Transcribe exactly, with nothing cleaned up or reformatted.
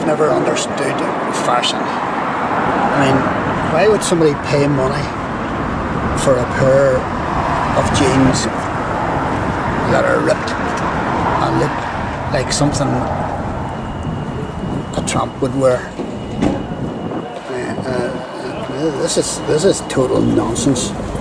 I've never understood fashion. I mean, why would somebody pay money for a pair of jeans that are ripped and look like something a tramp would wear? Uh, uh, this is this is total nonsense.